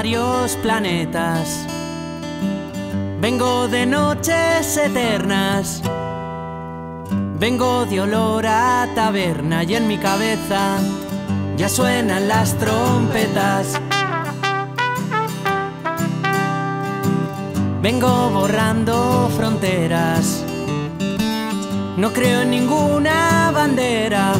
varios planetas. Vengo de noches eternas. Vengo de olor a taberna y en mi cabeza ya suenan las trompetas. Vengo borrando fronteras. No creo en ninguna bandera.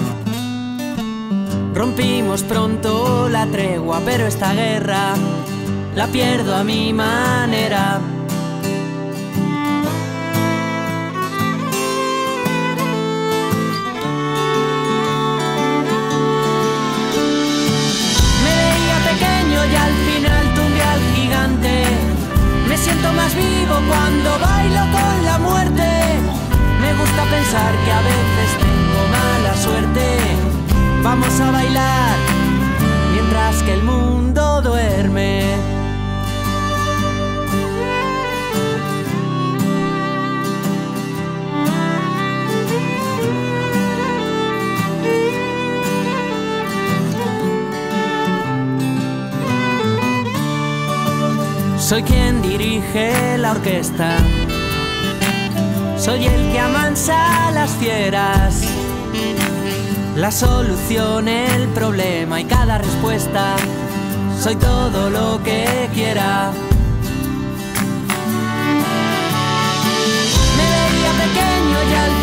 Rompimos pronto la tregua, pero esta guerra la pierdo a mi manera. Me veía pequeño y al final tumbé al gigante. Me siento más vivo cuando bailo con la muerte. Me gusta pensar que a veces tengo mala suerte. Vamos a bailar mientras que el mundo duerme. Soy quien dirige la orquesta. Soy el que amansa a las fieras. La solución, el problema y cada respuesta. Soy todo lo que quiera. Me veía pequeño y al